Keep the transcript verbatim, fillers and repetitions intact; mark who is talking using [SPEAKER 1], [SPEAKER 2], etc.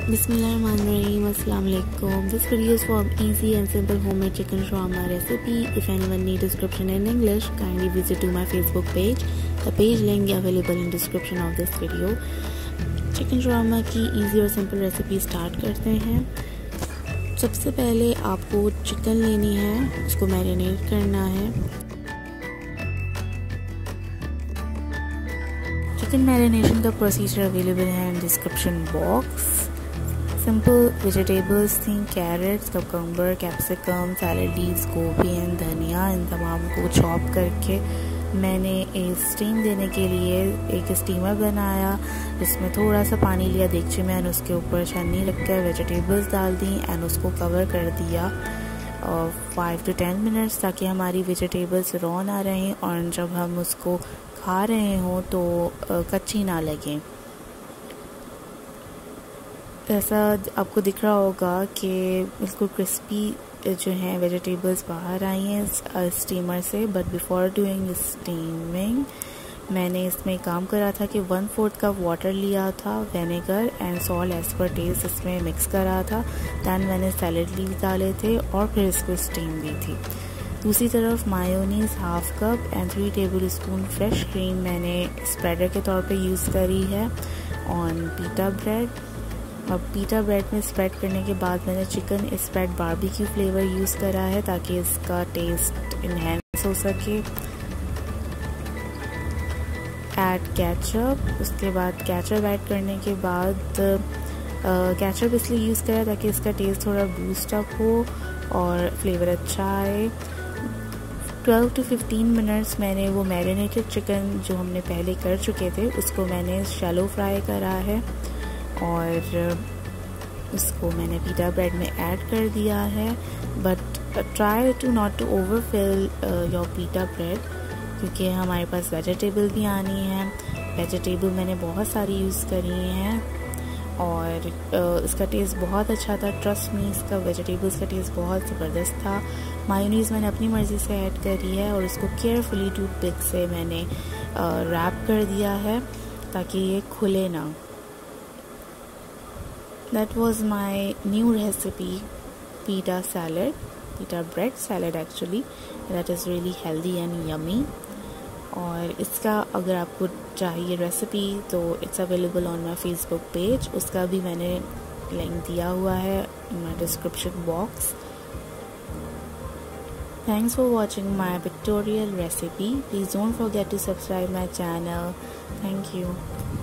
[SPEAKER 1] Bismillahirrahmanirrahim. Assalamu alaikum. This video is for easy and simple homemade chicken shawarma recipe. If anyone need description in English, kindly visit to my Facebook page. The page link available in description of this video. Chicken shawarma की easy और simple recipe start करते हैं। सबसे पहले आपको chicken लेनी है, उसको मैरिनेट करना है। चिकन मैरिनेशन का प्रोसीजर अवेलेबल है in description box. Simple vegetables थी, carrots, cucumber, capsicum, salad leaves, गोभी एंड धनिया। इन तमाम को चॉप करके मैंने एक स्टीम देने के लिए एक स्टीमर बनाया, जिसमें थोड़ा सा पानी लिया देगची में एंड उसके ऊपर छन्नी रखकर वेजिटेबल्स डाल दी एंड उसको कवर कर दिया और फाइव टू टेन मिनट्स, ताकि हमारी वेजिटेबल्स रॉ ना रहें और जब हम उसको खा रहे हों तो कच्ची ना लगें। ऐसा आपको दिख रहा होगा कि बिल्कुल क्रिस्पी जो हैं वेजिटेबल्स बाहर आई हैं स्टीमर से। बट बिफोर डूइंग स्टीमिंग मैंने इसमें काम करा था कि वन फोर्थ कप वाटर लिया था, vinegar and salt as per taste इसमें मिक्स करा था। दैन मैंने सैलड लीव डाले थे और फिर इसको स्टीम दी थी। दूसरी तरफ mayonnaise half cup and three tablespoon fresh cream मैंने स्प्रेडर के तौर पे यूज़ करी है ऑन पीटा ब्रेड। और पीटा ब्रेड में स्प्रेड करने के बाद मैंने chicken spread barbecue flavour use करा है ताकि इसका टेस्ट इन्हेंस हो सके। Add ketchup. उसके बाद केचप ऐड करने के बाद केचप इसलिए यूज़ करा ताकि इसका टेस्ट थोड़ा बूस्ट अप हो और फ्लेवर अच्छा आए। ट्वेल्व टू फिफ्टीन मिनट्स मैंने वो मैरिनेटेड चिकन जो हमने पहले कर चुके थे उसको मैंने शैलो फ्राई करा है और उसको मैंने पीटा ब्रेड में ऐड कर दिया है। But try to not to overfill your pita bread, क्योंकि हमारे पास वेजिटेबल भी आनी है। वेजिटेबल मैंने बहुत सारी यूज़ करी हैं और uh, इसका टेस्ट बहुत अच्छा था। ट्रस्ट मी, इसका वेजिटेबल्स का टेस्ट बहुत ज़बरदस्त था। मायोनीज़ मैंने अपनी मर्ज़ी से ऐड करी है और इसको केयरफुली टूथपिक से मैंने रैप uh, कर दिया है ताकि ये खुले ना। That was my new recipe, pita salad, pita bread salad actually. That is really healthy and yummy. और इसका अगर आपको चाहिए रेसिपी तो it's available on my Facebook page, उसका भी मैंने लिंक दिया हुआ है in my description box. Thanks for watching my pictorial recipe. Please don't forget to subscribe my channel. Thank you.